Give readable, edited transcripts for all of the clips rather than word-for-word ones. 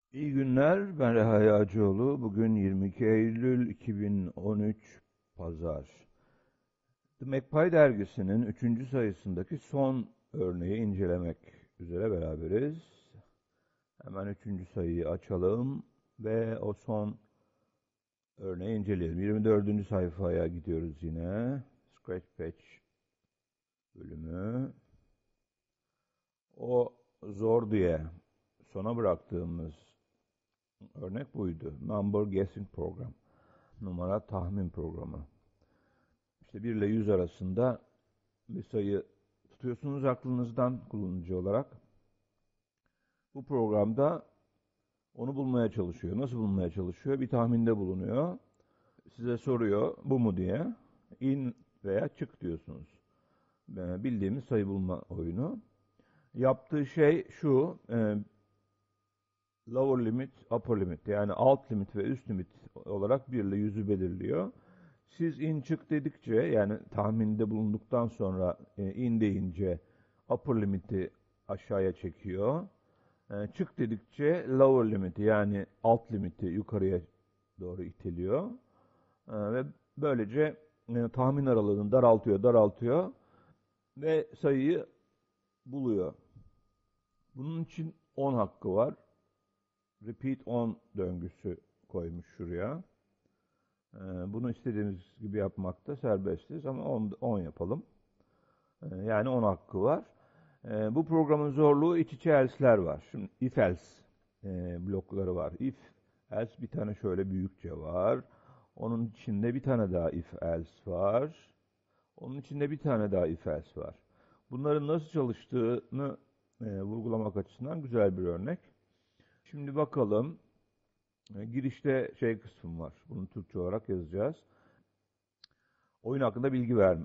İyi günler, ben Reha Yağcıoğlu. Bugün 22 Eylül 2013 Pazar. The Magpie dergisinin üçüncü sayısındaki son örneği incelemek üzere beraberiz. Hemen üçüncü sayıyı açalım ve o son örneği inceleyelim. 24. sayfaya gidiyoruz yine. Scratch Patch bölümü. O zor diye sona bıraktığımız örnek buydu. Number Guessing Program. Numara tahmin programı. İşte 1 ile 100 arasında bir sayı tutuyorsunuz aklınızdan kullanıcı olarak. Bu programda onu bulmaya çalışıyor. Nasıl bulmaya çalışıyor? Bir tahminde bulunuyor. Size soruyor bu mu diye. İn veya çık diyorsunuz. Bildiğimiz sayı bulma oyunu. Yaptığı şey şu. Lower limit, upper limit, yani alt limit ve üst limit olarak 1 ile 100'ü belirliyor. Siz in çık dedikçe, yani tahminde bulunduktan sonra in deyince upper limit'i aşağıya çekiyor. Çık dedikçe lower limit'i, yani alt limit'i yukarıya doğru iteliyor. Ve böylece tahmin aralığını daraltıyor ve sayıyı buluyor. Bunun için 10 hakkı var. Repeat on döngüsü koymuş şuraya. Bunu istediğimiz gibi yapmakta serbestiz ama 10 yapalım. Yani 10 hakkı var. Bu programın zorluğu iç içe else'ler var. Şimdi if else blokları var. If else bir tane şöyle büyükçe var. Onun içinde bir tane daha if else var. Onun içinde bir tane daha if else var. Bunların nasıl çalıştığını vurgulamak açısından güzel bir örnek. Şimdi bakalım. Girişte şey kısmı var. Bunu Türkçe olarak yazacağız. Oyun hakkında bilgi verme.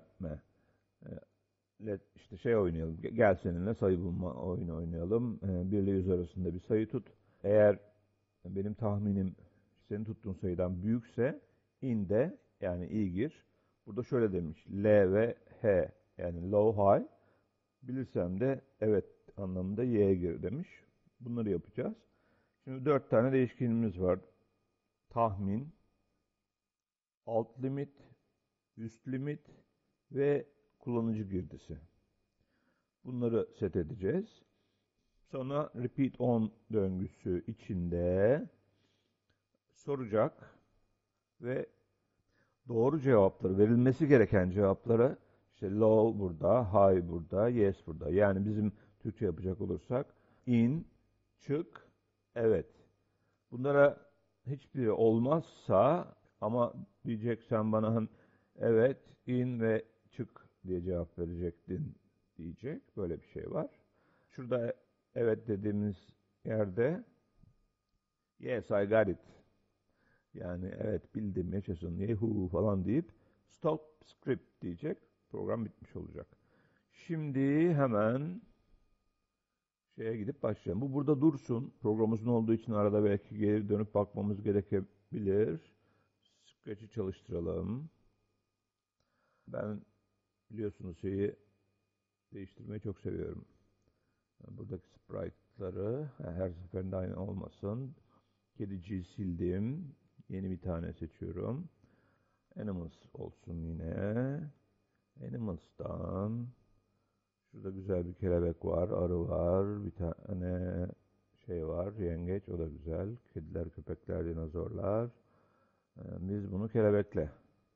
İşte şey oynayalım. Gel seninle sayı bulma oyunu oynayalım. 1 ile 100 arasında bir sayı tut. Eğer benim tahminim senin tuttuğun sayıdan büyükse in de, yani i gir. Burada şöyle demiş. L ve H, yani low high. Bilirsem de evet anlamında y'ye gir demiş. Bunları yapacağız. Şimdi 4 tane değişkenimiz var. Tahmin, alt limit, üst limit ve kullanıcı girdisi. Bunları set edeceğiz. Sonra repeat on döngüsü içinde soracak ve doğru cevapları, verilmesi gereken cevapları, işte low burada, high burada, yes burada. Yani bizim Türkçe yapacak olursak in, çık, evet. Bunlara hiçbiri olmazsa, ama diyeceksen bana evet, in ve çık diye cevap verecektin diyecek. Böyle bir şey var. Şurada evet dediğimiz yerde yes I got it. Yani evet bildim yaşasın yehu falan deyip stop script diyecek. Program bitmiş olacak. Şimdi hemen şeye gidip başlayalım. Bu burada dursun. Programımızın olduğu için arada belki geri dönüp bakmamız gerekebilir. Scratch'i çalıştıralım. Ben biliyorsunuz şeyi değiştirmeyi çok seviyorum. Buradaki sprite'ları her seferinde aynı olmasın. Kediciyi sildim. Yeni bir tane seçiyorum. Animals olsun yine. Animals'tan şurada güzel bir kelebek var, arı var, bir tane şey var, yengeç, o da güzel. Kediler, köpekler, dinozorlar. Biz bunu kelebekle,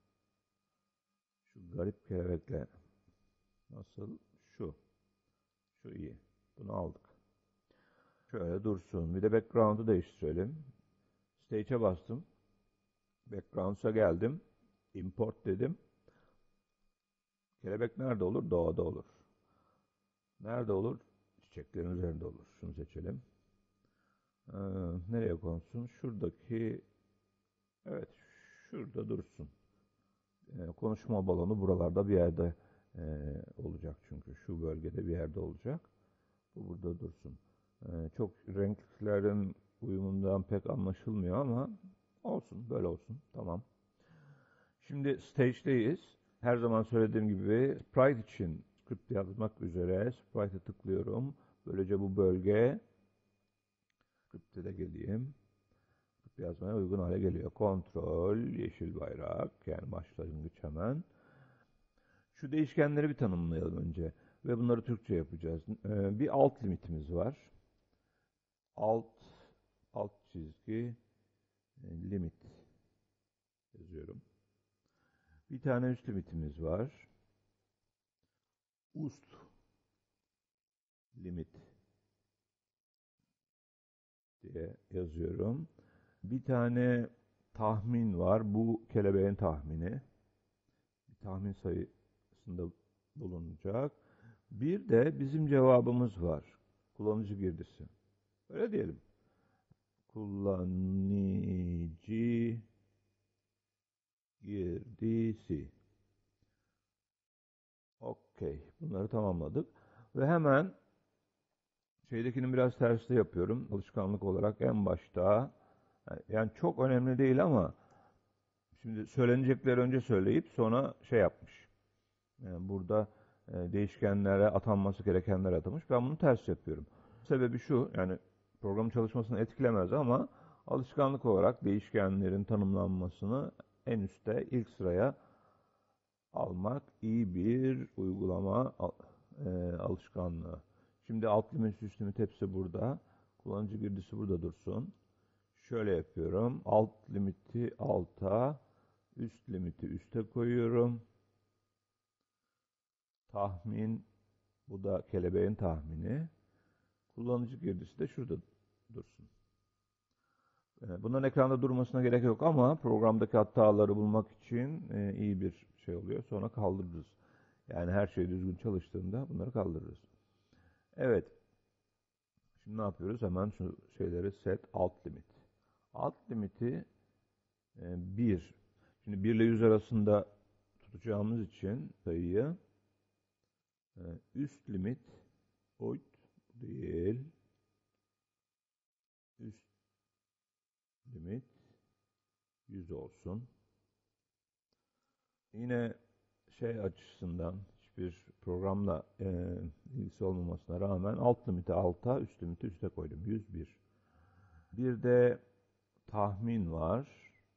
şu garip kelebekle, nasıl? Şu iyi. Bunu aldık. Şöyle dursun. Bir de background'u değiştirelim. Stage'e bastım. Backgrounds'a geldim. Import dedim. Kelebek nerede olur? Doğada olur. Nerede olur? Çiçeklerin üzerinde olur. Şunu seçelim. Ee, Nereye konsun? Şuradaki, evet, şurada dursun. Konuşma balonu buralarda bir yerde olacak çünkü. Şu bölgede bir yerde olacak. Bu burada dursun. Çok renklerin uyumundan pek anlaşılmıyor ama olsun, böyle olsun. Tamam. Şimdi stage'deyiz. Her zaman söylediğim gibi Sprite için script yazmak üzere Sprite'e tıklıyorum. Böylece bu bölge Script'e de geleyim. Yazmaya uygun hale geliyor. Kontrol, yeşil bayrak, yani başlangıç hemen. Şu değişkenleri bir tanımlayalım önce. Ve bunları Türkçe yapacağız. Bir alt limitimiz var. Alt, alt çizgi, limit yazıyorum. Bir tane üst limitimiz var. Ust limit diye yazıyorum. Bir tane tahmin var. Bu kelebeğin tahmini. Bir tahmin sayısında bulunacak. Bir de bizim cevabımız var. Kullanıcı girdisi. Öyle diyelim. Kullanıcı girdisi. Okey. Bunları tamamladık. Ve hemen şeydekini biraz tersi yapıyorum. Alışkanlık olarak en başta, yani çok önemli değil ama şimdi söylenecekleri önce söyleyip sonra şey yapmış. Yani burada değişkenlere atanması gerekenler atamış. Ben bunu ters yapıyorum. Sebebi şu, yani program çalışmasını etkilemez ama alışkanlık olarak değişkenlerin tanımlanmasını en üstte ilk sıraya almak iyi bir uygulama alışkanlığı. Şimdi alt limit, üst limit hepsi burada. Kullanıcı girdisi burada dursun. Şöyle yapıyorum. Alt limiti alta, üst limiti üste koyuyorum. Tahmin, bu da kelebeğin tahmini. Kullanıcı girdisi de şurada dursun. Bunların ekranda durmasına gerek yok ama programdaki hataları bulmak için iyi bir şey oluyor. Sonra kaldırırız. Yani her şey düzgün çalıştığında bunları kaldırırız. Evet. Şimdi ne yapıyoruz? Hemen şu şeyleri set alt limit. Alt limiti 1. Şimdi 1 ile 100 arasında tutacağımız için sayıyı üst limit değil, üst limit 100 olsun. Yine şey açısından hiçbir programla ilgisi olmamasına rağmen alt limiti alta, üst limiti üste koydum. 101. Bir de tahmin var.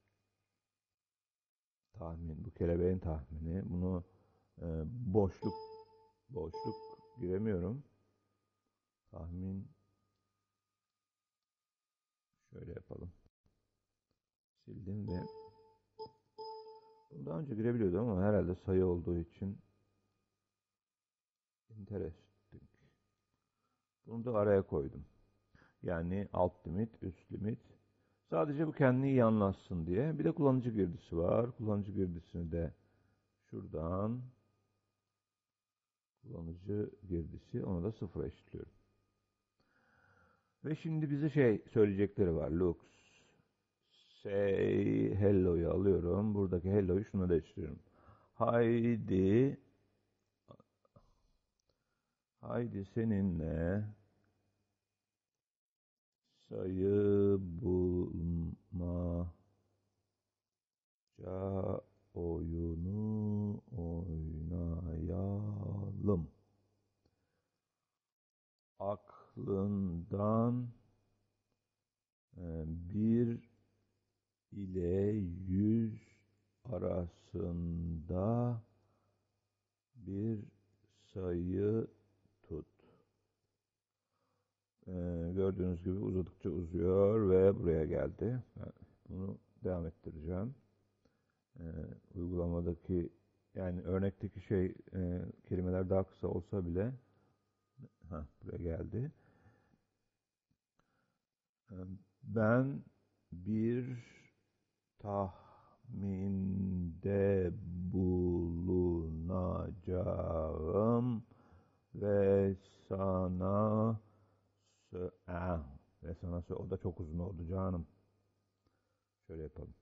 Tahmin, bu kelebeğin tahmini. Bunu boşluk giremiyorum. Tahmin şöyle yapalım. Sildim ve daha önce girebiliyordum ama herhalde sayı olduğu için interesting. Bunu da araya koydum. Yani alt limit, üst limit. Sadece bu kendini iyi anlatsın diye. Bir de kullanıcı girdisi var. Kullanıcı girdisini de şuradan, kullanıcı girdisi, onu da sıfıra eşitliyorum. Ve şimdi bize şey söyleyecekleri var. Looks, say hello'yu alıyorum. Buradaki hello'yu şuna da eşitliyorum. Haydi seninle sayı bulmaca oyunu oynayalım. Aklından 1 ile 100 arasında bir sayı tut. Gördüğünüz gibi uzadıkça uzuyor ve buraya geldi. Bunu devam ettireceğim. Uygulamadaki, yani örnekteki kelimeler daha kısa olsa bile buraya geldi. Ben bir tahminde bulunacağım ve sana o da çok uzun oldu canım. Şöyle yapalım.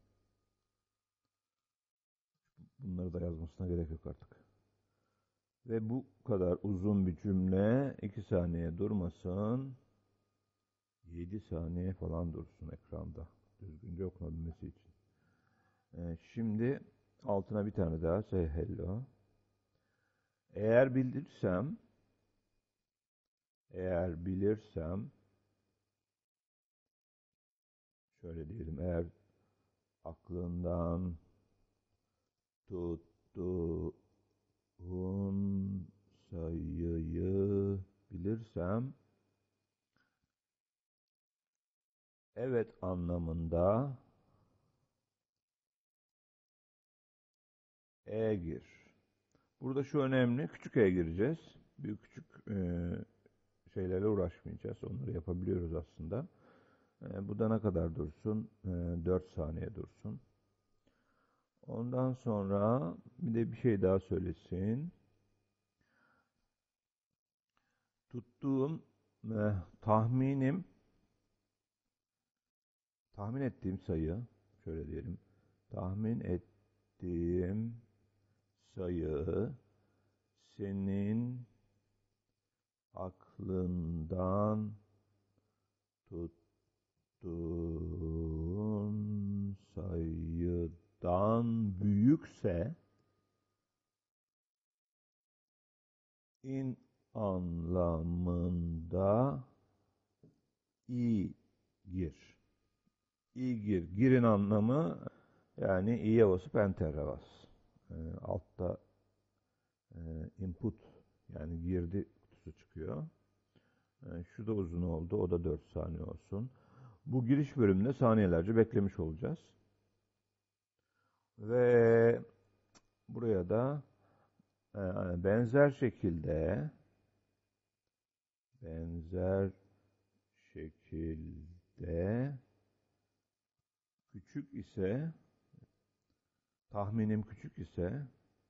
Bunları da yazmasına gerek yok artık. Ve bu kadar uzun bir cümle 2 saniye durmasın. 7 saniye falan dursun ekranda. Düzgünce okunabilmesi için. Şimdi altına bir tane daha say hello. Eğer bilirsem şöyle diyelim, eğer aklından tuttuğun sayıyı bilirsem, evet anlamında gir. Burada şu önemli, küçük gireceğiz. Büyük küçük şeylerle uğraşmayacağız. Onları yapabiliyoruz aslında. Bu da ne kadar dursun? 4 saniye dursun. Ondan sonra bir de bir şey daha söylesin. Tuttuğum tahmin ettiğim sayı, şöyle diyelim. Tahmin ettiğim sayı senin aklından tuttuğun sayıdan büyükse in anlamında i gir. İ gir. Gir'in anlamı yani i'ye basıp enter'e bas. Altta input yani girdi kutusu çıkıyor. Şu da uzun oldu. O da 4 saniye olsun. Bu giriş bölümünde saniyelerce beklemiş olacağız. Ve buraya da benzer şekilde küçük ise tahminim küçük ise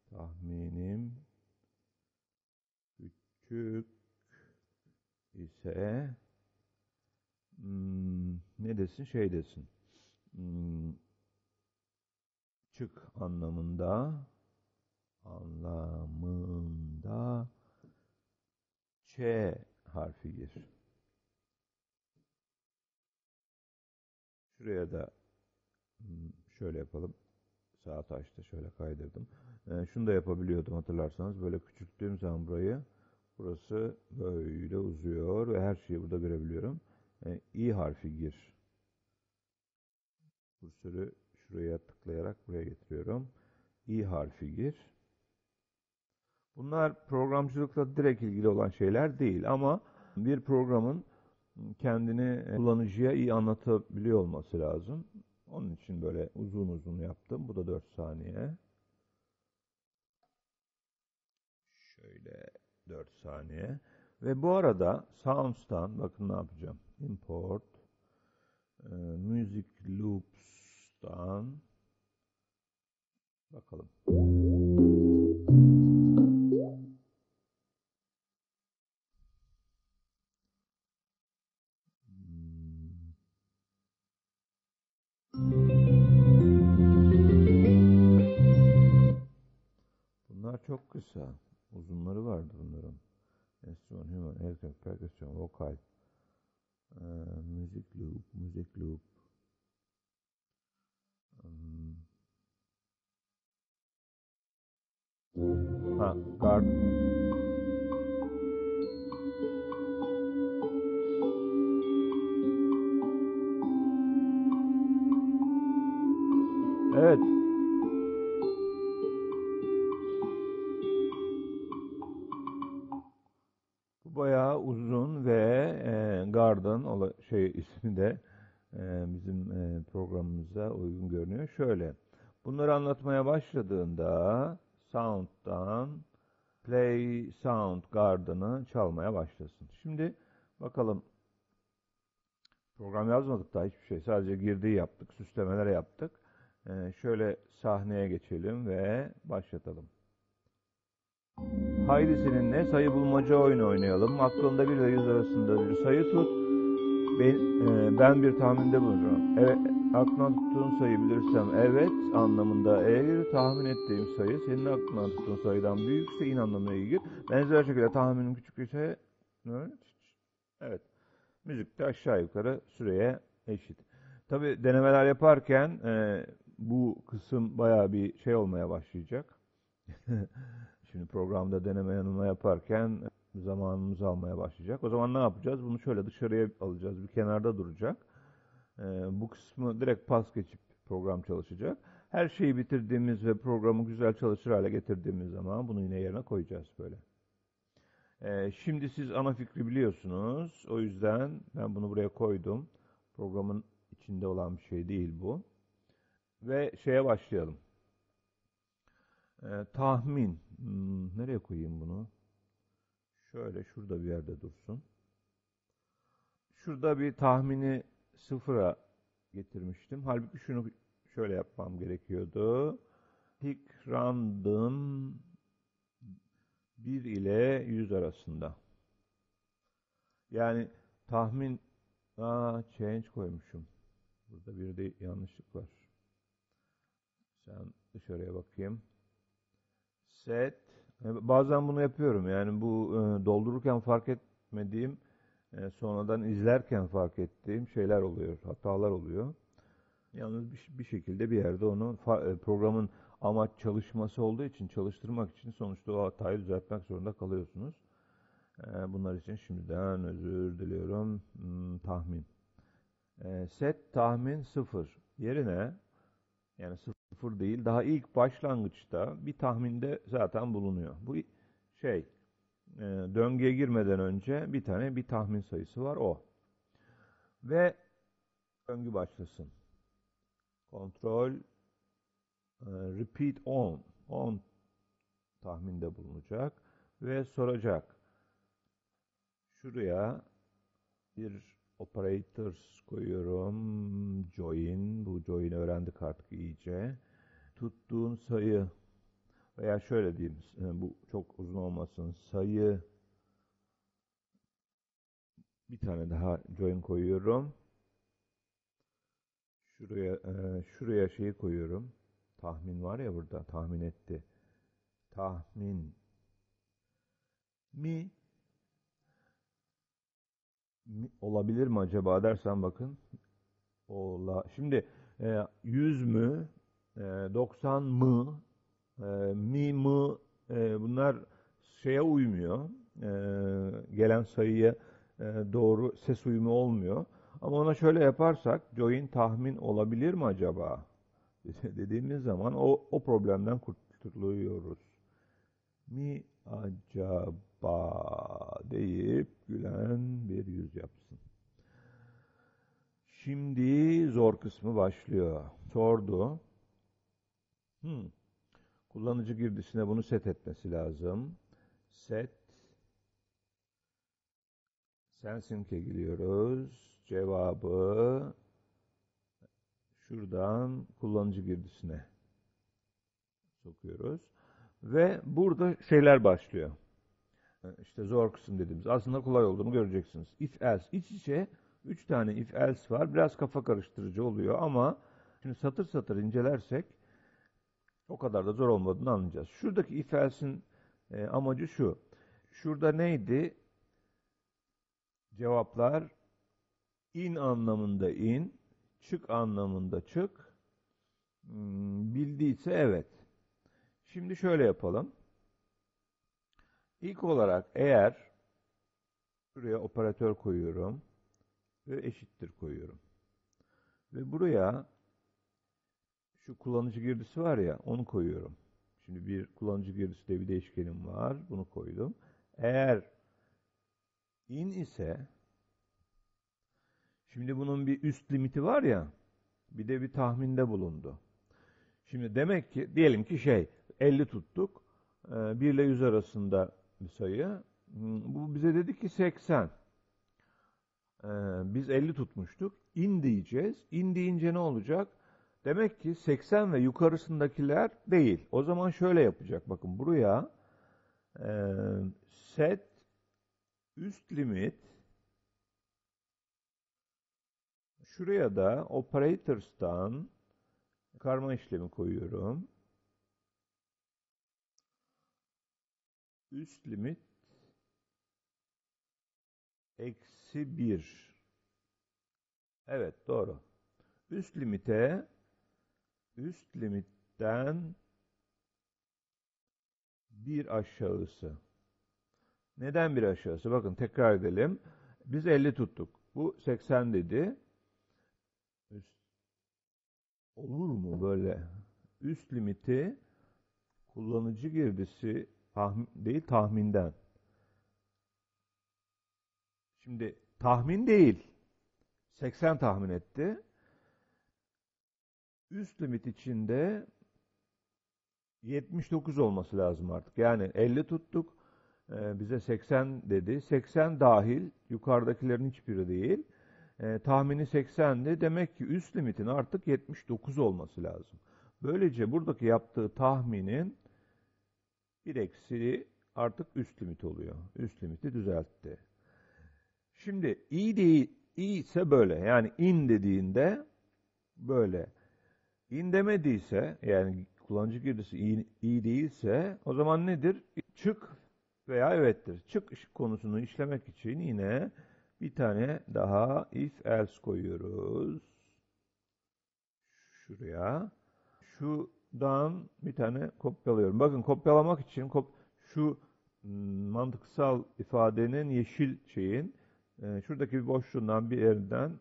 ne desin? Şey desin. Çık anlamında Ç harfi gir. Şuraya da şöyle yapalım. Sağ taşta şöyle kaydırdım. Şunu da yapabiliyordum hatırlarsanız. Böyle küçülttüğüm zaman burası böyle uzuyor ve her şeyi burada görebiliyorum. İ harfi gir. Kursörü şuraya tıklayarak buraya getiriyorum. İ harfi gir. Bunlar programcılıkla direkt ilgili olan şeyler değil ama bir programın kendini kullanıcıya iyi anlatabiliyor olması lazım. Onun için böyle uzun uzun yaptım. Bu da 4 saniye. Şöyle 4 saniye. Ve bu arada Sounds'tan bakın ne yapacağım. Import Music Loops'tan bakalım. Bunlar çok kısa. Uzunları vardı bunların. Enstrüman, human, electronic, percussion, vokal. Music loop. Guard. Evet. Bu bayağı uzun ve Garden ismi de bizim programımıza uygun görünüyor. Şöyle. Bunları anlatmaya başladığında Sound'dan Play Sound Garden'ı çalmaya başlasın. Şimdi bakalım. Program yazmadık daha hiçbir şey. Sadece girdiği yaptık. Süslemeler yaptık. Şöyle sahneye geçelim ve başlatalım. Haydi seninle sayı bulmaca oyunu oynayalım. Aklında 1 ile 100 arasında bir sayı tut. Ben bir tahminde bulunurum. Evet, aklına tuttuğun sayı bilirsem evet anlamında gir. Tahmin ettiğim sayı senin aklına tuttuğun sayıdan büyükse in anlamına gir. Benzer şekilde tahminin küçük ise evet. Müzik de aşağı yukarı süreye eşit. Tabi denemeler yaparken bu kısım bayağı bir şey olmaya başlayacak. Şimdi programda deneme yanılma yaparken zamanımız almaya başlayacak. O zaman ne yapacağız? Bunu şöyle dışarıya alacağız. Bir kenarda duracak. Bu kısmı direkt pas geçip program çalışacak. Her şeyi bitirdiğimiz ve programı güzel çalışır hale getirdiğimiz zaman bunu yine yerine koyacağız böyle. Şimdi siz ana fikri biliyorsunuz. O yüzden ben bunu buraya koydum. Programın içinde olan bir şey değil bu. Ve şeye başlayalım. Tahmin. Nereye koyayım bunu? Şöyle şurada bir yerde dursun. Şurada bir tahmini sıfıra getirmiştim. Halbuki şunu şöyle yapmam gerekiyordu. Pick random 1 ile 100 arasında. Yani tahmin change koymuşum. Burada bir de yanlışlık var. Sen dışarıya bakayım. Set. Bazen bunu yapıyorum. Yani bu doldururken fark etmediğim, sonradan izlerken fark ettiğim şeyler oluyor. Hatalar oluyor. Yalnız bir şekilde bir yerde onu programın amaç çalışması olduğu için, çalıştırmak için sonuçta o hatayı düzeltmek zorunda kalıyorsunuz. Bunlar için şimdiden özür diliyorum. Tahmin. Set tahmin 0 yerine, yani 0 değil, daha ilk başlangıçta bir tahminde zaten bulunuyor. Bu şey, döngüye girmeden önce bir tahmin sayısı var, o. Ve döngü başlasın. Kontrol repeat on tahminde bulunacak ve soracak. Şuraya bir operators koyuyorum. Join. Bu join'i öğrendik artık iyice. Tuttuğun sayı veya şöyle diyeyim, bu çok uzun olmasın. Sayı, bir tane daha join koyuyorum. Şuraya şeyi koyuyorum. Tahmin var ya burada. Tahmin etti. Tahmin mi olabilir mi acaba dersen bakın. Şimdi 100 mü, 90 mı, mi mı, bunlar şeye uymuyor. Gelen sayıya doğru ses uyumu olmuyor. Ama ona şöyle yaparsak, join tahmin olabilir mi acaba dediğimiz zaman o problemden kurtuluyoruz. Mi acaba deyip gülen bir yüz yapsın. Şimdi zor kısmı başlıyor. Sordu. Kullanıcı girdisine bunu set etmesi lazım. Set. Sensink'e giriyoruz. Cevabı şuradan kullanıcı girdisine sokuyoruz. Ve burada şeyler başlıyor. İşte zor kısım dediğimiz. Aslında kolay olduğunu göreceksiniz. If else. İç içe 3 tane if else var. Biraz kafa karıştırıcı oluyor ama şimdi satır satır incelersek o kadar da zor olmadığını anlayacağız. Şuradaki if else'in amacı şu. Şurada neydi? Cevaplar in anlamında in, çık anlamında çık. Bildiyse evet. Şimdi şöyle yapalım. İlk olarak eğer şuraya operatör koyuyorum ve eşittir koyuyorum. Ve buraya şu kullanıcı girdisi var ya, onu koyuyorum. Şimdi bir kullanıcı girdisi diye bir değişkenim var. Bunu koydum. Eğer in ise, şimdi bunun bir üst limiti var ya, bir de bir tahminde bulundu. Şimdi demek ki diyelim ki 50 tuttuk. 1 ile 100 arasında bir sayı. Bu bize dedi ki 80. Biz 50 tutmuştuk. İn diyeceğiz. İn deyince ne olacak? Demek ki 80 ve yukarısındakiler değil. O zaman şöyle yapacak. Bakın buraya set üst limit, şuraya da operators'tan karma işlemi koyuyorum. Üst limit eksi 1. Evet, doğru. Üst limitten bir aşağısı. Neden bir aşağısı? Bakın tekrar edelim. Biz 50 tuttuk. Bu 80 dedi. Üst, olur mu böyle? Üst limiti kullanıcı girdisi değil tahminden. Şimdi tahmin değil. 80 tahmin etti. Üst limit içinde 79 olması lazım artık. Yani 50 tuttuk. Bize 80 dedi. 80 dahil. Yukarıdakilerin hiçbiri değil. Tahmini 80'di. Demek ki üst limitin artık 79 olması lazım. Böylece buradaki yaptığı tahminin bir eksiği artık üst limit oluyor. Üst limiti düzeltti. Şimdi i değil, i ise böyle. Yani in dediğinde böyle. İn demediyse, yani kullanıcı girdisi iyi değilse, o zaman nedir? Çık veya evettir. Çık konusunu işlemek için yine bir tane daha if else koyuyoruz. Şuraya. Şuradan bir tane kopyalıyorum. Bakın kopyalamak için şu mantıksal ifadenin yeşil şeyin şuradaki bir boşluğundan bir yerinden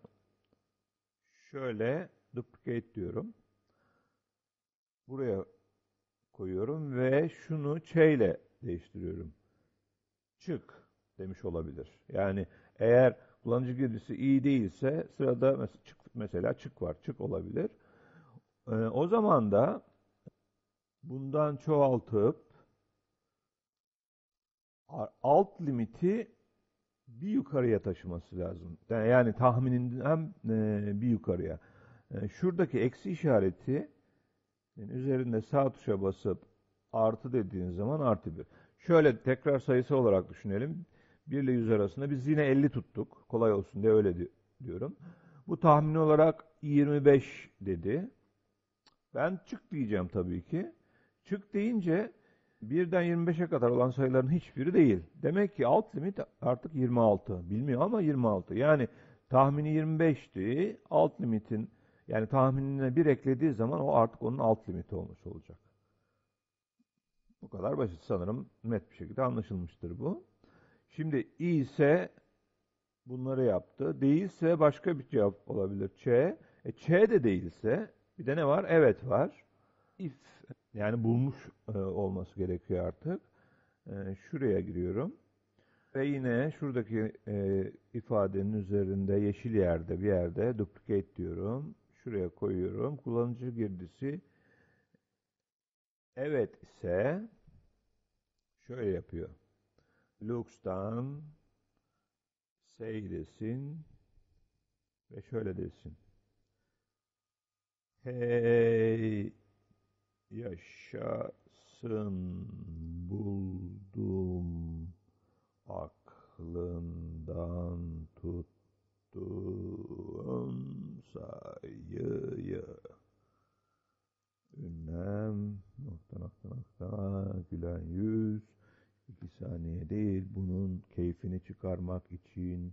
şöyle duplicate diyorum. Buraya koyuyorum ve şunu ç ile değiştiriyorum. Çık demiş olabilir. Yani eğer kullanıcı girdisi iyi değilse sırada mesela çık var. Çık olabilir. O zaman da bundan çoğaltıp alt limiti bir yukarıya taşıması lazım. Yani tahmininden bir yukarıya. Şuradaki eksi işareti üzerinde sağ tuşa basıp artı dediğin zaman artı bir. Şöyle tekrar sayısı olarak düşünelim. 1 ile 100 arasında biz yine 50 tuttuk. Kolay olsun diye öyle diyorum. Bu tahmin olarak 25 dedi. Ben çık diyeceğim tabii ki. Çık deyince 1'den 25'e kadar olan sayıların hiçbiri değil. Demek ki alt limit artık 26. Bilmiyor ama 26. Yani tahmini 25'ti. Alt limitin yani tahminine bir eklediği zaman o artık onun alt limiti olmuş olacak. Bu kadar basit, sanırım net bir şekilde anlaşılmıştır bu. Şimdi i ise bunları yaptı. Değilse başka bir cevap olabilir. Ç. Ç de değilse bir de ne var? Evet var. If yani bulmuş olması gerekiyor artık. Şuraya giriyorum. Ve yine şuradaki ifadenin üzerinde yeşil yerde bir yerde duplicate diyorum. Şuraya koyuyorum. Kullanıcı girdisi evet ise şöyle yapıyor. Looks'tan say desin ve şöyle desin. Hey yaşasın buldum aklından tuttuğum sayıyı. Ünlem nokta nokta nokta gülen yüz 2 saniye değil, bunun keyfini çıkarmak için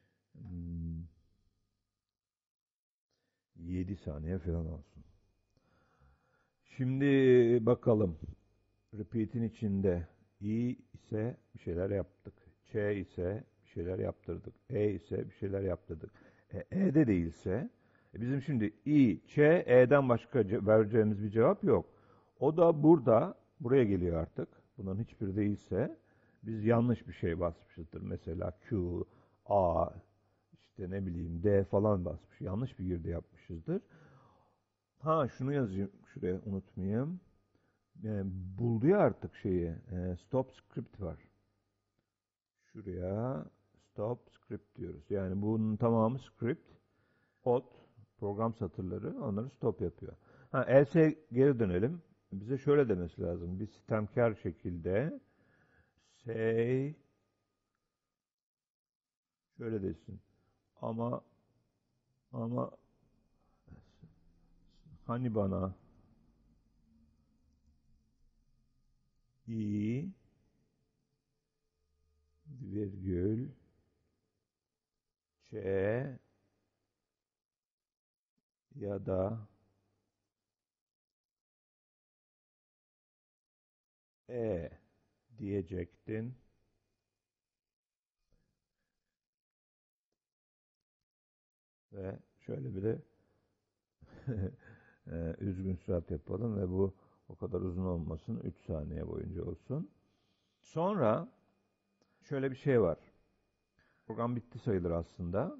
7 saniye falan olsun. Şimdi bakalım. Repeat'in içinde i ise bir şeyler yaptık. Ç ise bir şeyler yaptırdık. E ise bir şeyler yaptırdık. De değilse bizim şimdi i, ç, e'den başka vereceğimiz bir cevap yok. O da buraya geliyor artık. Bunların hiçbiri değilse biz yanlış bir şey basmışızdır. Mesela Q, A, işte ne bileyim D falan basmış. Yanlış bir girdi yapmışızdır. Ha şunu yazayım şuraya, unutmayayım. Buldu ya artık şeyi. Stop script var. Şuraya stop script diyoruz. Yani bunun tamamı script. Code, program satırları onları stop yapıyor. Ha, else'e geri dönelim. Bize şöyle demesi lazım. Bir sistemkar şekilde say şöyle desin. Ama hani bana i virgül ç ya da diyecektin. Ve şöyle bir de Üzgün surat yapalım ve bu o kadar uzun olmasın. 3 saniye boyunca olsun. Sonra şöyle bir şey var. Program bitti sayılır aslında.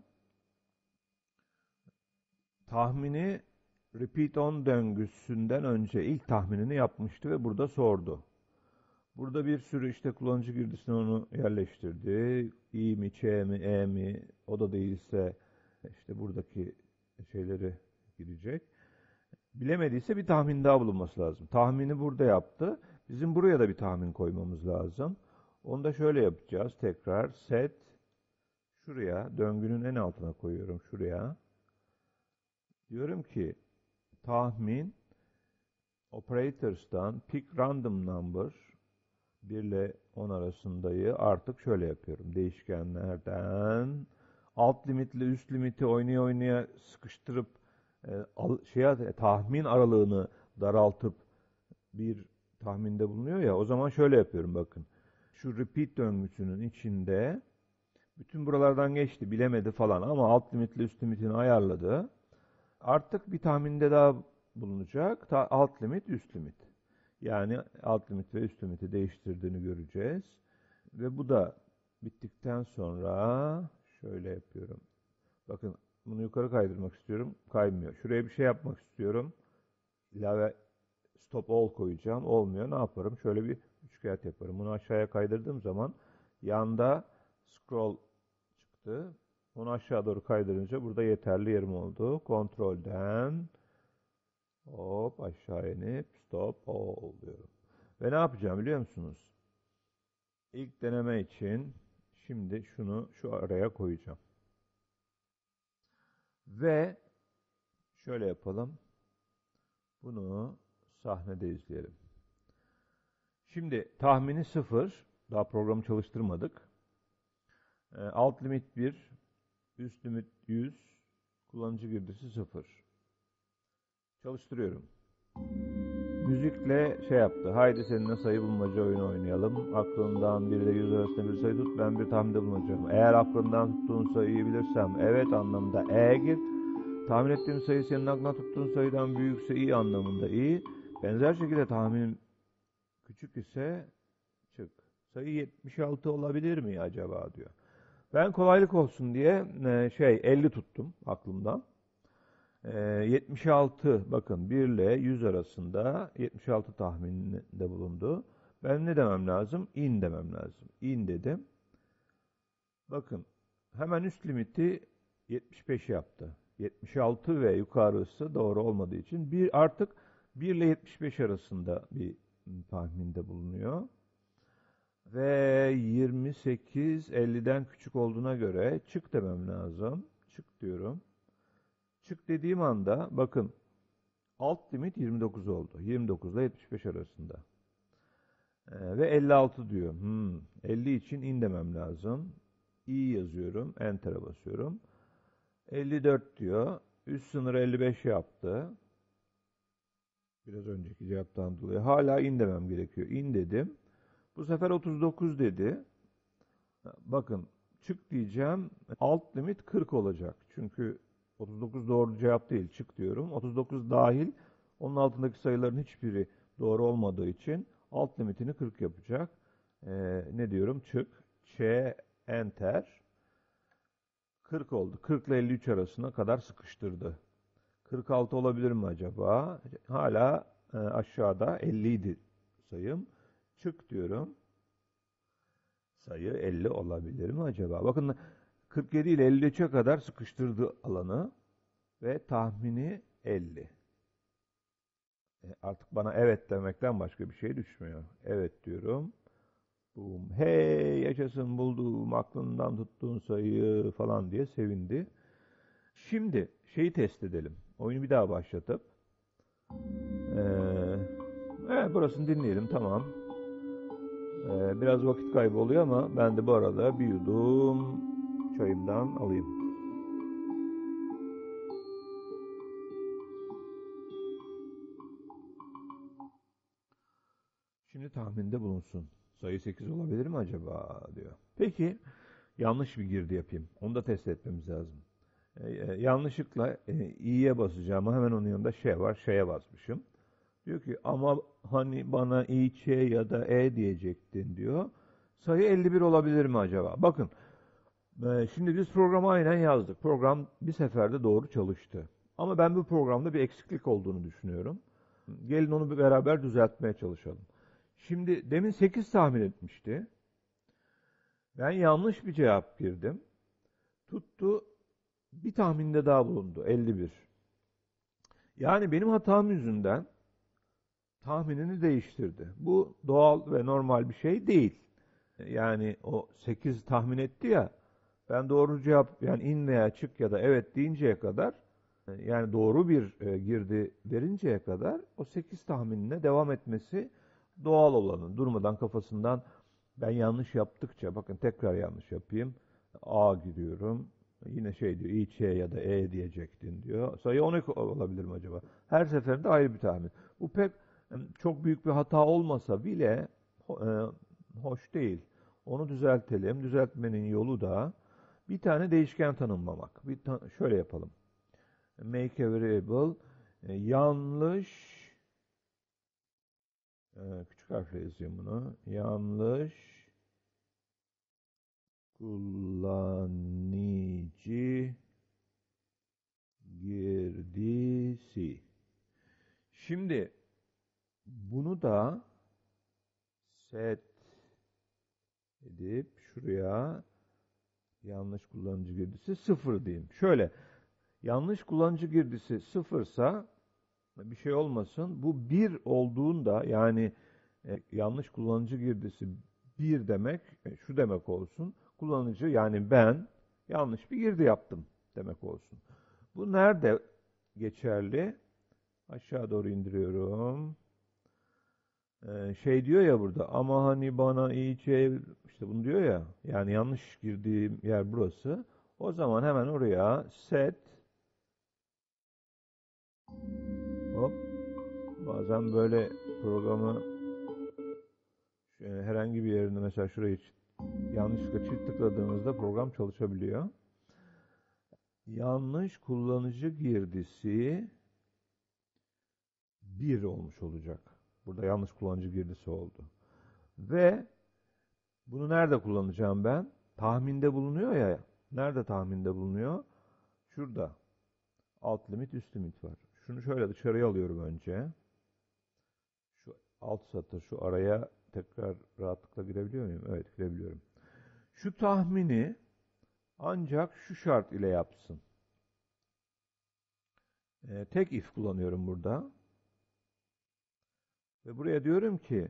Tahmini repeat on döngüsünden önce ilk tahminini yapmıştı ve burada sordu. Burada bir sürü işte kullanıcı girdisine onu yerleştirdi. İ mi, Ç mi, E mi, o da değilse işte buradaki şeyleri girecek. Bilemediyse bir tahmin daha bulunması lazım. Tahmini burada yaptı. Bizim buraya da bir tahmin koymamız lazım. Onu da şöyle yapacağız. Tekrar set şuraya, döngünün en altına koyuyorum şuraya. Diyorum ki tahmin operators'tan pick random number 1 ile 10 arasındayı artık şöyle yapıyorum. Değişkenlerden alt limitle üst limiti oynaya oynaya sıkıştırıp tahmin aralığını daraltıp bir tahminde bulunuyor ya, o zaman şöyle yapıyorum bakın. Şu repeat döngüsünün içinde bütün buralardan geçti, bilemedi falan ama alt limitle üst limitini ayarladı. Artık bir tahminde daha bulunacak. Alt limit, üst limit. Yani alt limit ve üst limiti değiştirdiğini göreceğiz. Ve bu da bittikten sonra şöyle yapıyorum. Bakın bunu yukarı kaydırmak istiyorum. Kaymıyor. Şuraya bir şey yapmak istiyorum. İlave stop all koyacağım. Olmuyor. Ne yaparım? Şöyle bir üçkağıt yaparım. Bunu aşağıya kaydırdığım zaman yanda scroll çıktı. Onu aşağı doğru kaydırınca burada yeterli yerim oldu. Kontrolden hop aşağı inip stop all diyorum. Ve ne yapacağım biliyor musunuz? İlk deneme için şimdi şunu şu araya koyacağım. Ve şöyle yapalım. Bunu sahnede izleyelim. Şimdi tahmini 0. Daha programı çalıştırmadık. Alt limit 1. Üst limit 100. Kullanıcı girdisi 0. Çalıştırıyorum. Müzikle şey yaptı. Haydi seninle sayı bulmaca oyunu oynayalım. Aklından 1 ile 100 arasında bir sayı tut. Ben bir tahminde bulunacağım. Eğer aklından tuttuğun sayıyı bilirsem evet anlamında E gir. Tahmin ettiğim sayı senin aklına tuttuğun sayıdan büyükse i anlamında i. Benzer şekilde tahminin küçük ise çık. Sayı 76 olabilir mi acaba diyor. Ben kolaylık olsun diye 50 tuttum aklımdan. 76 bakın 1 ile 100 arasında 76 tahmininde bulundu. Ben ne demem lazım? In demem lazım. In dedim. Bakın hemen üst limiti 75 yaptı. 76 ve yukarısı doğru olmadığı için artık 1 ile 75 arasında bir tahminde bulunuyor. Ve 28 50'den küçük olduğuna göre çık demem lazım. Çık diyorum. Çık dediğim anda bakın alt limit 29 oldu. 29 ile 75 arasında. Ve 56 diyor. 50 için in demem lazım. İ yazıyorum. Enter'a basıyorum. 54 diyor. Üst sınırı 55 yaptı. Biraz önceki cevaptan dolayı. Hala in demem gerekiyor. İn dedim. Bu sefer 39 dedi. Bakın çık diyeceğim. Alt limit 40 olacak. Çünkü 39 doğru cevap değil. Çık diyorum. 39 dahil. Onun altındaki sayıların hiçbiri doğru olmadığı için alt limitini 40 yapacak. Ne diyorum? Çık. Ç enter. 40 oldu. 40 ile 53 arasına kadar sıkıştırdı. 46 olabilir mi acaba? Hala aşağıda 50 idi sayım. Çık diyorum. Sayı 50 olabilir mi acaba? Bakın 47 ile 53'e kadar sıkıştırdı alanı ve tahmini 50. Artık bana evet demekten başka bir şey düşmüyor. Evet diyorum. Boom. Hey yaşasın buldum aklından tuttuğun sayıyı falan diye sevindi. Şimdi şeyi test edelim. Oyunu bir daha başlatıp. Burasını dinleyelim tamam. Biraz vakit kaybı oluyor ama ben de bu arada bir yudum çayımdan alayım. Şimdi tahminde bulunsun. Sayı 8 olabilir mi acaba diyor. Peki yanlış bir girdi yapayım. Onu da test etmemiz lazım. Yanlışlıkla i'ye basacağım. Hemen onun yanında şey var. Şeye basmışım. Diyor ki ama hani bana i, ç ya da e diyecektin diyor. Sayı 51 olabilir mi acaba? Bakın şimdi biz programı aynen yazdık. Program bir seferde doğru çalıştı. Ama ben bu programda bir eksiklik olduğunu düşünüyorum. Gelin onu beraber düzeltmeye çalışalım. Şimdi demin 8 tahmin etmişti. Ben yanlış bir cevap girdim. Tuttu bir tahminde daha bulundu. 51. Yani benim hatam yüzünden tahminini değiştirdi. Bu doğal ve normal bir şey değil. Yani o 8 tahmin etti ya, ben doğru cevap yani in veya çık ya da evet deyinceye kadar yani doğru bir girdi verinceye kadar o 8 tahminine devam etmesi doğal olanı. Durmadan kafasından ben yanlış yaptıkça bakın tekrar yanlış yapayım. A giriyorum. Yine şey diyor İ, Ç ya da E diyecektin diyor. Sayı 12 olabilir mi acaba? Her seferinde ayrı bir tahmin. Bu pek çok büyük bir hata olmasa bile hoş değil. Onu düzeltelim. Düzeltmenin yolu da bir tane değişken tanımlamak. Şöyle yapalım. Make a variable yanlış küçük harfle yazayım bunu. Yanlış kullanıcı girdisi. Şimdi bunu da set edip şuraya yanlış kullanıcı girdisi 0 diyeyim. Şöyle yanlış kullanıcı girdisi 0'sa bir şey olmasın. Bu 1 olduğunda yani yanlış kullanıcı girdisi 1 demek şu demek olsun. Kullanıcı yani ben yanlış bir girdi yaptım demek olsun. Bu nerede geçerli? Aşağı doğru indiriyorum. Şey diyor ya burada ama hani bana iyi şey işte bunu diyor ya yani yanlış girdiğim yer burası. O zaman hemen oraya set hop bazen böyle programı herhangi bir yerinde mesela şurayı yanlışlıkla çift tıkladığınızda program çalışabiliyor. Yanlış kullanıcı girdisi 1 olmuş olacak. Burada yanlış kullanıcı girdisi oldu. Ve bunu nerede kullanacağım ben? Tahminde bulunuyor ya. Nerede tahminde bulunuyor? Şurada. Alt limit, üst limit var. Şunu şöyle dışarıya alıyorum önce. Şu alt satır, şu araya tekrar rahatlıkla girebiliyor muyum? Evet, girebiliyorum. Şu tahmini ancak şu şart ile yapsın. Tek if kullanıyorum burada. Ve buraya diyorum ki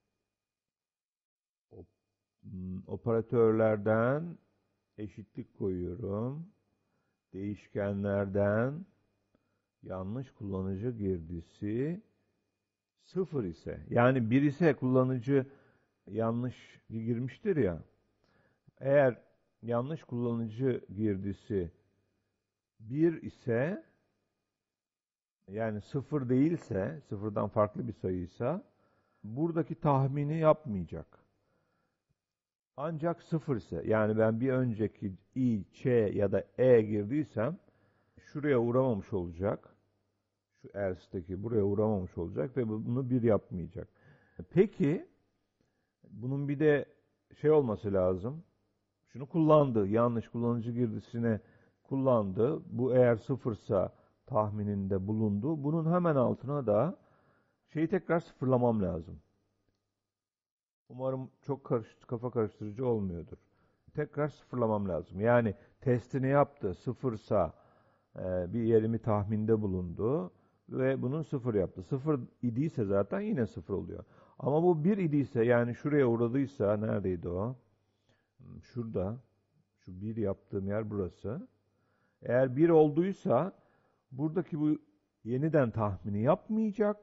operatörlerden eşitlik koyuyorum. Değişkenlerden yanlış kullanıcı girdisi 0 ise yani 1 ise kullanıcı yanlış girmiştir ya. Eğer yanlış kullanıcı girdisi 1 ise yani 0 değilse, sıfırdan farklı bir sayıysa buradaki tahmini yapmayacak. Ancak 0 ise yani ben bir önceki i, ç ya da e girdiysem şuraya uğramamış olacak. Şu else'deki buraya uğramamış olacak ve bunu 1 yapmayacak. Peki bunun bir de şey olması lazım. Şunu kullandı. Yanlış kullanıcı girdisine kullandı. Bu eğer 0'sa tahmininde bulundu. Bunun hemen altına da şeyi tekrar sıfırlamam lazım. Umarım çok kafa karıştırıcı olmuyordur. Tekrar sıfırlamam lazım. Yani testini yaptı. 0'sa bir yerimi tahminde bulundu ve bunun 0 yaptı. 0 idiyse zaten yine 0 oluyor. Ama bu 1 idiyse yani şuraya uğradıysa neredeydi o? Şurada. Şu 1 yaptığım yer burası. Eğer 1 olduysa buradaki bu yeniden tahmini yapmayacak.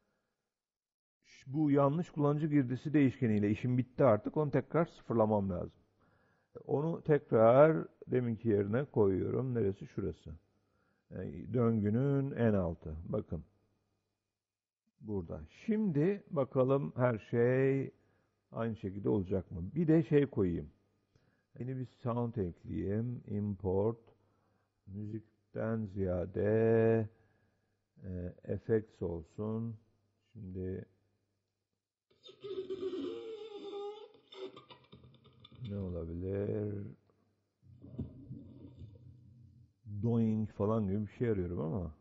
Bu yanlış kullanıcı girdisi değişkeniyle işim bitti artık. Onu tekrar sıfırlamam lazım. Onu tekrar deminki yerine koyuyorum. Neresi? Şurası. Döngünün en altı. Bakın. Burada. Şimdi bakalım her şey aynı şekilde olacak mı? Bir de şey koyayım. Yeni bir sound ekleyeyim. Import Müzikten ziyade effects olsun. Şimdi ne olabilir? Doing falan gibi bir şey arıyorum ama.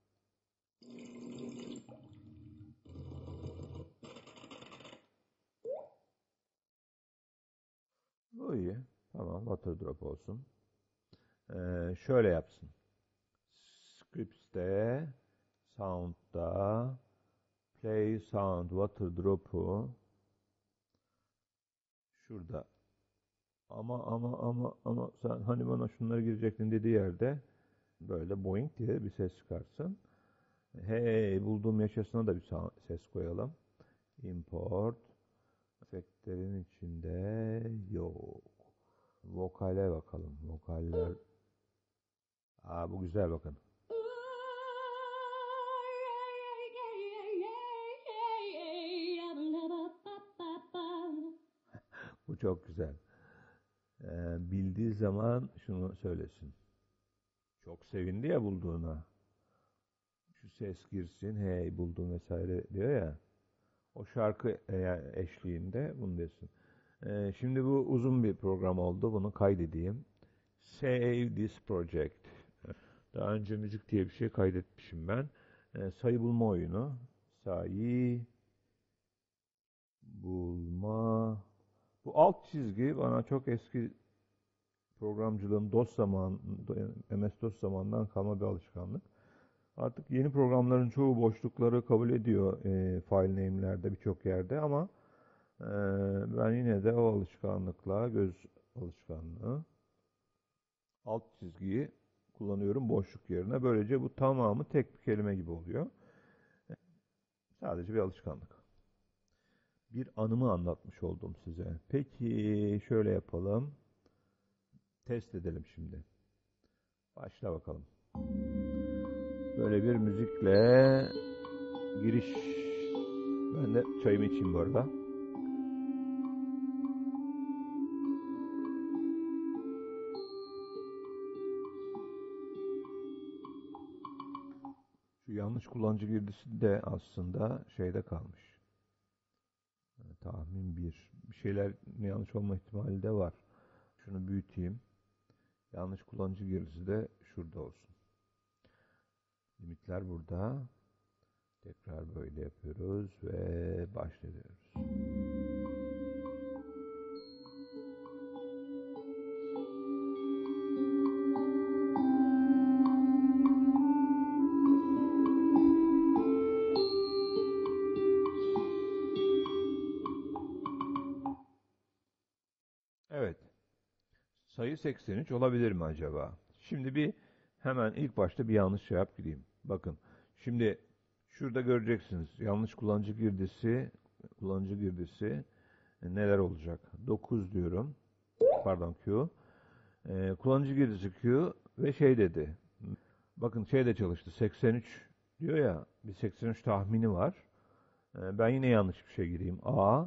Bu iyi. Tamam, water drop olsun. Şöyle yapsın. Scripts'te, sound'da, play sound water drop'u şurada. Ama sen hani bana şunları girecektin dediği yerde böyle boing diye bir ses çıkarsın. Hey bulduğum yaşasına da bir ses koyalım. Import. Efektlerin içinde yok. Vokale bakalım. Vokaller. Bu güzel bakın. Bu çok güzel. Bildiği zaman şunu söylesin. Çok sevindi ya bulduğuna. Şu ses girsin. Hey buldum vesaire diyor ya. O şarkı eşliğinde bunu desin. Şimdi bu uzun bir program oldu. Bunu kaydedeyim. Save this project. Daha önce müzik diye bir şey kaydetmişim ben. Sayı bulma oyunu. Sayı bulma. Bu alt çizgi bana çok eski programcılığın DOS zaman, MS-DOS zamanından kalma bir alışkanlık. Artık yeni programların çoğu boşlukları kabul ediyor file name'lerde birçok yerde ama ben yine de o alışkanlıkla, göz alışkanlığı alt çizgiyi kullanıyorum boşluk yerine. Böylece bu tamamı tek bir kelime gibi oluyor. Sadece bir alışkanlık. Bir anımı anlatmış oldum size. Peki şöyle yapalım. Test edelim şimdi. Başla bakalım. Böyle bir müzikle giriş. Ben de çayımı içeyim bu arada. Şu yanlış kullanıcı girdisi de aslında şeyde kalmış. Tahmin bir. Bir şeyler yanlış olma ihtimali de var. Şunu büyüteyim. Yanlış kullanıcı girisi de şurada olsun. Limitler burada. Tekrar böyle yapıyoruz ve başlıyoruz. Evet. Sayı 83 olabilir mi acaba? Şimdi hemen ilk başta bir yanlış cevap gireyim. Bakın. Şimdi şurada göreceksiniz. Yanlış kullanıcı girdisi neler olacak? 9 diyorum. Pardon Q. Kullanıcı girdisi Q ve şey dedi. Bakın şey de çalıştı. 83 diyor ya. Bir 83 tahmini var. Ben yine yanlış bir şey gireyim. A.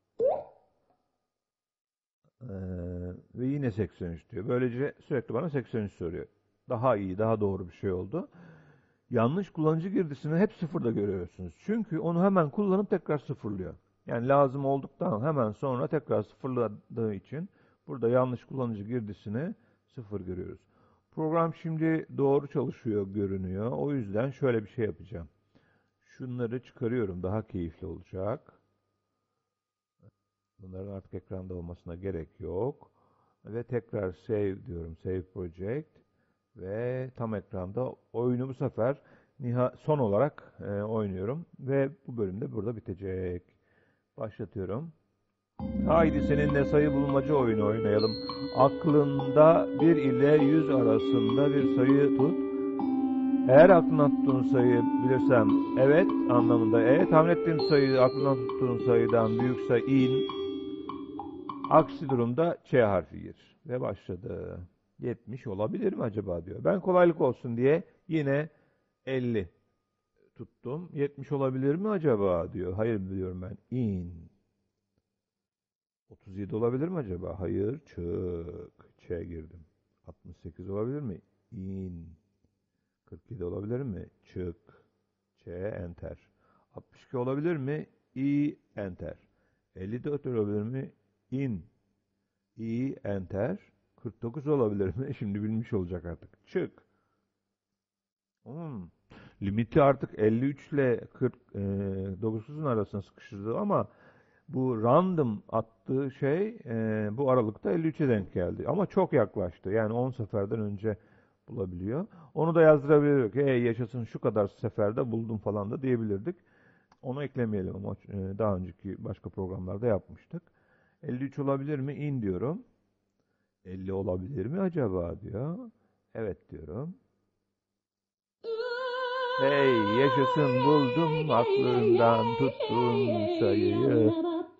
Ve yine 83 diyor. Böylece sürekli bana 83 soruyor. Daha iyi, daha doğru bir şey oldu. Yanlış kullanıcı girdisini hep sıfırda görüyorsunuz. Çünkü onu hemen kullanıp tekrar sıfırlıyor. Yani lazım olduktan hemen sonra tekrar sıfırladığı için burada yanlış kullanıcı girdisini sıfır görüyoruz. Program şimdi doğru çalışıyor görünüyor. O yüzden şöyle bir şey yapacağım. Şunları çıkarıyorum. Daha keyifli olacak. Bunların artık ekranda olmasına gerek yok. Ve tekrar save diyorum. Save project. Ve tam ekranda oyunu bu sefer son olarak oynuyorum. Ve bu bölüm de burada bitecek. Başlatıyorum. Haydi seninle sayı bulmaca oyunu oynayalım. Aklında 1 ile 100 arasında bir sayı tut. Eğer aklına tuttuğun sayıyı bilirsem evet anlamında tahmin ettiğim sayı aklına tuttuğun sayıdan büyükse in. Aksi durumda Ç harfi gir. Ve başladı. 70 olabilir mi acaba diyor. Ben kolaylık olsun diye yine 50 tuttum. 70 olabilir mi acaba diyor. Hayır diyorum ben. İn. 37 olabilir mi acaba? Hayır. Çık. Ç girdim. 68 olabilir mi? in. 47 olabilir mi? Çık. Ç, enter. 62 olabilir mi? İ, enter. 54 olabilir mi? İn. İ, enter. 49 olabilir mi? Şimdi bilmiş olacak artık. Çık. Hmm. Limiti artık 53 ile 49'un arasına sıkıştırdı ama bu random attığı şey bu aralıkta 53'e denk geldi. Ama çok yaklaştı. Yani 10 seferden önce bulabiliyor. Onu da yazdırabilirdik. Yaşasın şu kadar seferde buldum falan da diyebilirdik. Onu eklemeyelim ama daha önceki başka programlarda yapmıştık. 53 olabilir mi? İn diyorum. 50 olabilir mi acaba diyor. Evet diyorum. Hey yaşasın buldum aklından tuttum sayıyı.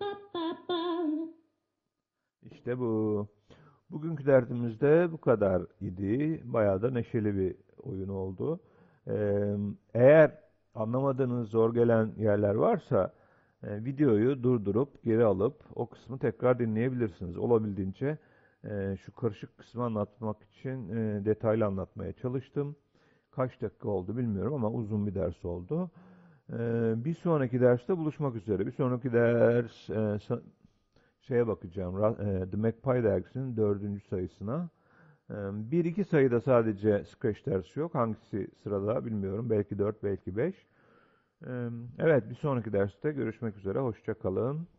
İşte bu. Bugünkü derdimiz de bu kadar idi. Bayağı da neşeli bir oyun oldu. Eğer anlamadığınız zor gelen yerler varsa videoyu durdurup geri alıp o kısmı tekrar dinleyebilirsiniz. Olabildiğince şu karışık kısmı anlatmak için detaylı anlatmaya çalıştım. Kaç dakika oldu bilmiyorum ama uzun bir ders oldu. Bir sonraki derste buluşmak üzere. Bir sonraki ders şeye bakacağım. The Magpie dergisinin 4. sayısına. Bir iki sayıda sadece Scratch dersi yok. Hangisi sırada bilmiyorum. Belki 4, belki 5. Evet, bir sonraki derste görüşmek üzere. Hoşça kalın.